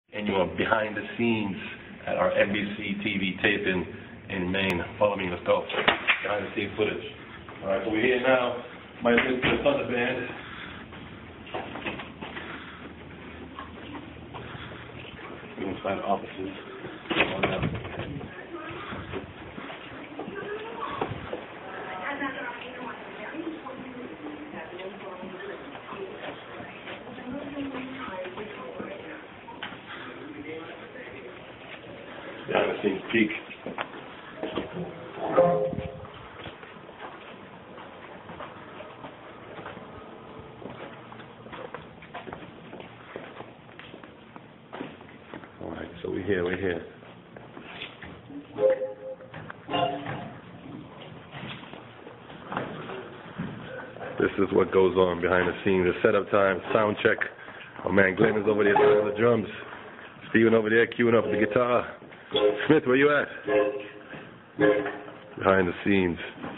And you are behind the scenes at our NBC TV Taping in Maine. Follow me, let's go. Behind the scene footage. Alright, so we're here now. My Mr. Thunder Band. Inside offices. Behind the scenes peek. Alright, so we're here. This is what goes on behind the scenes. The setup time, sound check. Oh man, Glenn is over there playing the drums. Steven over there queuing up the guitar. Smith, where you at? Behind the scenes.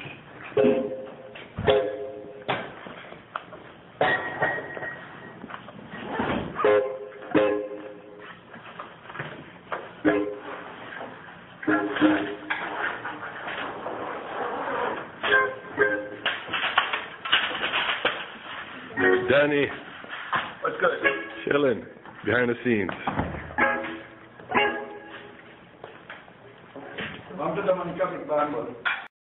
Danny. What's good? Chilling. Behind the scenes. I'm the one coming back.